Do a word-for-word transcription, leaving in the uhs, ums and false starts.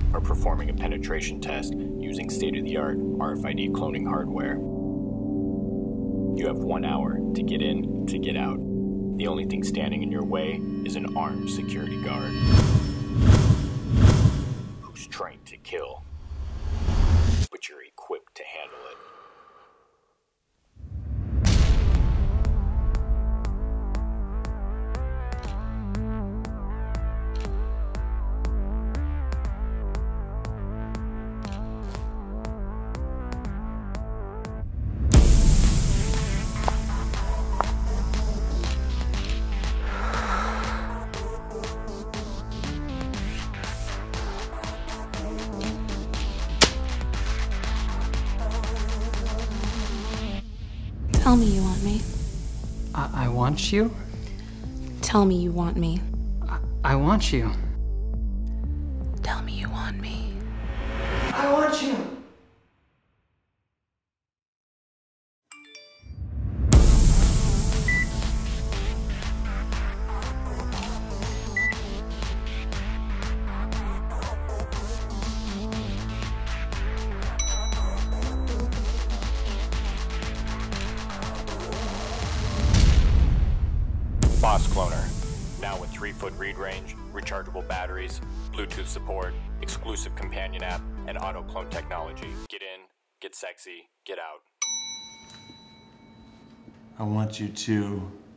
are performing a penetration test using state-of-the-art R F I D cloning hardware. You have one hour to get in, to get out. The only thing standing in your way is an armed security guard who's trained to kill, but you're equipped to handle it. Tell me you want me. I, I want you? Tell me you want me. I, I want you. Tell me you want me. I want you! Boscloner, now with three foot read range, rechargeable batteries, Bluetooth support, exclusive companion app, and auto clone technology. Get in, get sexy, get out. I want you to